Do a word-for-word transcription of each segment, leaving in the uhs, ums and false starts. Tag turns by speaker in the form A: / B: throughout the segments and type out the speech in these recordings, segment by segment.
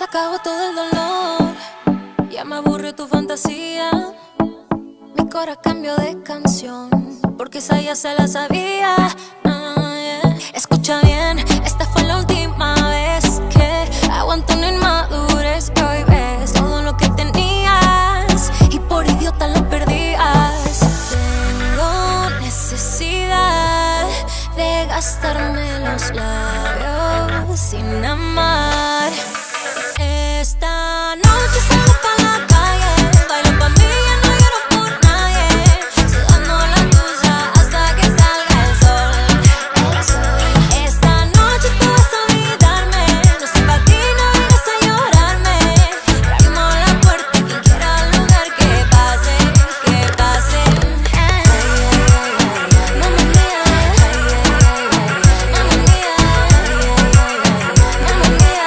A: Se acabó todo el dolor, ya me aburrió tu fantasía. Mi cora cambió de canción, porque esa ya se la sabía. Ah, yeah. Escucha bien, esta fue la última vez que aguanto una inmadurez. Que hoy ves todo lo que tenías y por idiota lo perdías. Tengo necesidad de gastarme los labios sin amar. Esta noche salgo pa' la calle, bailo pa' mí, ya no lloro por nadie. Sudando la tuya hasta que salga el sol, el sol. Esta noche tú vas a olvidarme, no sé pa' ti, no vengas a llorarme. Abrimos la puerta y quien quiera al lugar que pase, que pase. Ay, ay, ay, ay, mamma mía, ay, ay, ay, mamma mía, ay, ay, ay, mamma mía, oh yeah.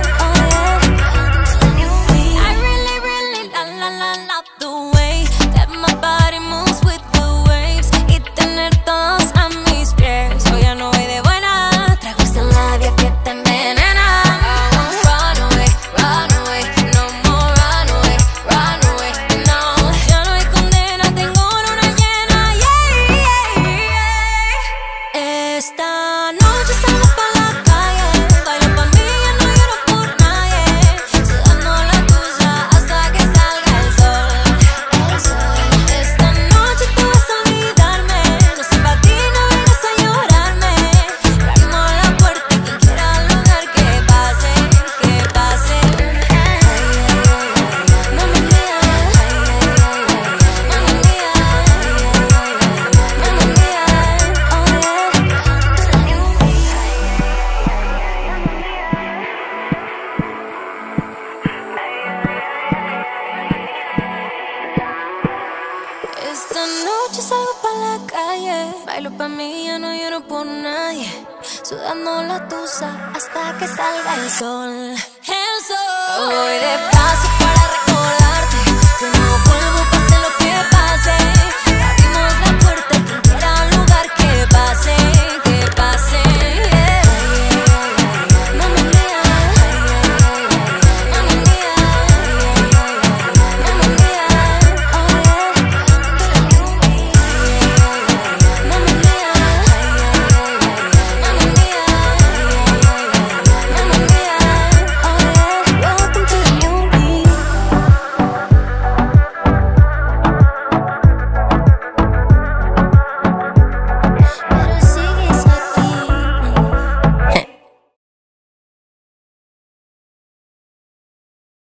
A: I really, really la la la love the way that my body moves with the waves. Y tener todos a mis pies. Hoy ya no voy de buena, traigo esa labia que te envenena. I won't run away, run away, no more run away, run away, no. Ya no hay condena, tengo luna llena, yeah, yeah, yeah. Esta noche salgo pa' la calle, bailo pa' mí, ya no lloro por nadie. Sudando la tuya hasta que salga el sol, el sol. Esta noche tú vas a olvidarme, no sé pa' ti, no vengas a llorarme. Abrimos la puerta y quien quiera al lugar que pase, que pase. Ay, ay, ay, ay, mamma mía, ay, ay, ay, ay, mamma mía, ay, ay, ay, mamma mía, oh yeah. Esta noche salgo pa' la calle, bailo pa' mí, ya no lloro por nadie. Sudando la tusa hasta que salga el sol, el sol. Voy despacio.